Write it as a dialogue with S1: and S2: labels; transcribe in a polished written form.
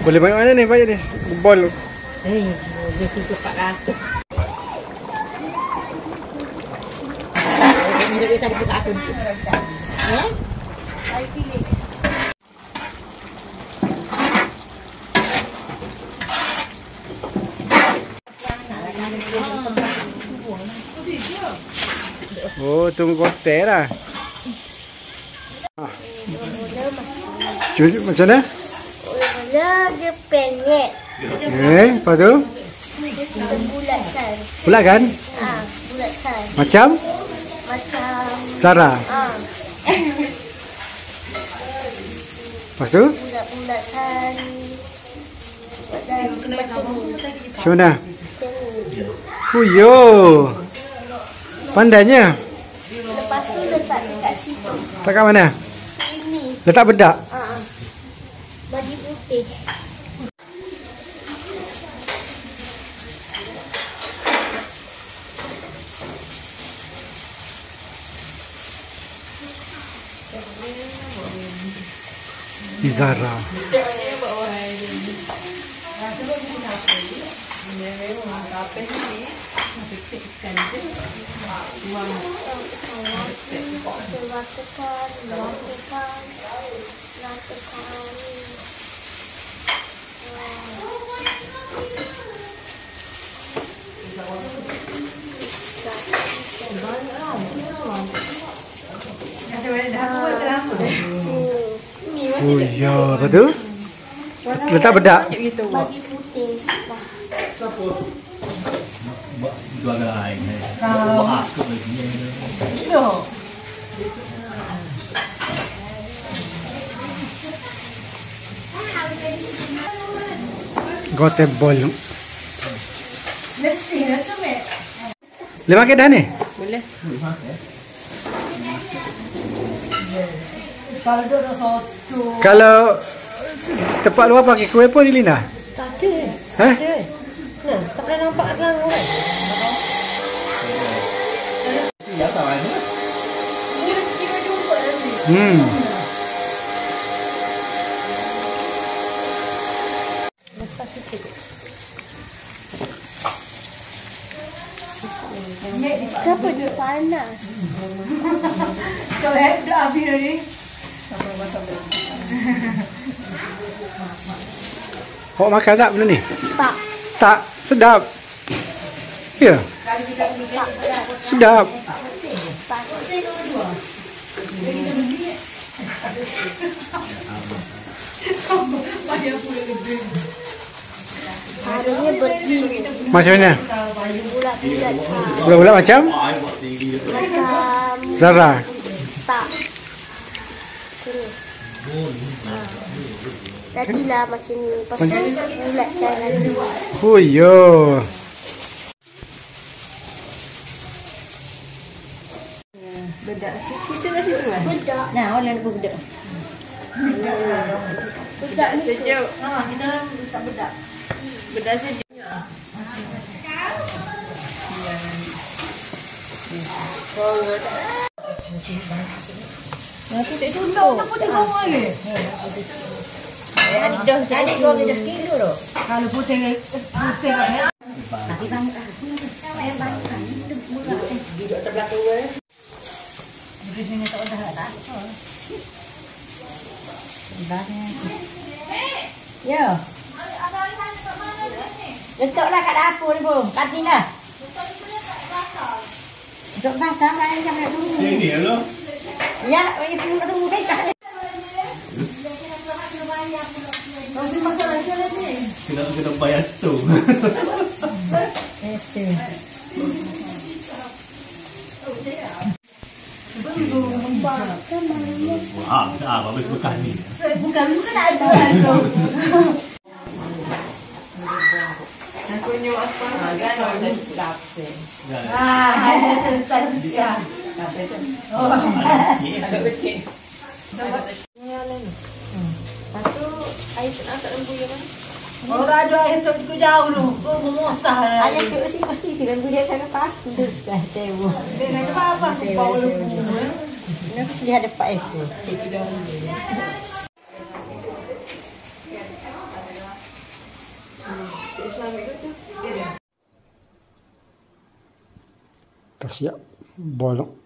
S1: Boleh banyak mana ni? Banyak ni. Bol.
S2: Dia 300-400. Dia tak buka akun. Ya? Saya pilih.
S1: Oh, tunggu koster lah. Cuci macam mana?
S3: Dia penyet.
S1: Lepas tu?
S3: Bulatkan.
S1: Bulat kan?
S3: Bulatkan.
S1: Macam?
S3: Macam
S1: Zara. Lepas tu?
S3: bulat-bulatkan. Dan macam ni.
S1: Macam mana?
S3: Macam ni.
S1: Huyo. Pandainya.
S3: Lepas tu letak dekat situ.
S1: Tak kat mana?
S3: Ini.
S1: Letak bedak.
S3: Baju putih.
S1: Di Zara. Oh ya, apa tu? Letak bedak.
S3: Baju putih.
S4: Dua lain. Buat aku lagi.
S1: Gote bol. Boleh makan dah ni?
S2: Boleh.
S1: Kalau tempat luar pakai kuih pun ni Lina?
S2: Tak ada.
S1: Hah?
S2: Nah, tak pernah nampak kat Selangor kan?
S4: Ya, tak ada.
S2: Lepas sikit.
S3: Kenapa dia panas?
S2: Kau dah habis ni.
S1: Awak makan tak benda ni?
S3: Tak.
S1: Tak, sedap. Ya. Sedap.
S3: Harinya berdiri.
S1: Macam mana?
S3: Bulat-bulat.
S1: Bulat-bulat macam?
S3: Macam
S1: Zara.
S3: tak. Terus. Jadilah macam ni. Lepas tu bulatkan lagi.
S1: Oh yo.
S2: Bedak situ kat situ kan?
S3: Bedak.
S2: Nah, orang pun bedak. Bedak sejuk. Kita letak bedak. Bedak sejuk. Nanti tak dulu. Apa tu kau lagi? Adik dah adik 12 kilo tu. Kalau putih kan. Tapi banyak yang banyak. Itu murah. Duduk sebelah tu. Jadi sini tak ada tak. Sebabnya. Ya. Letaklah kat dapur ni, Bung. Katinlah. Untuk basah kan jam nak tunggu.
S4: Sini lo.
S2: Ya, ini perlu tunggu bekas. Masih masalah jalan ni.
S4: Kena bayar tu.
S2: Este.
S4: Dah habis bekas ni.
S2: Bukan ada. Aku nyu apa? Kan ada lapse. Ada selesai. Oh, ada kecil. Nyalain. Lepas tu air tak lembu yang mana? Oh, tak ada air tu jauh tu. Oh, memusah. Ayah tu sih pasti lembu dia sana pasti dah tewa. Dia apa? Bau lembu. Dia ada pak ekor.
S1: Kasih ya, bolong.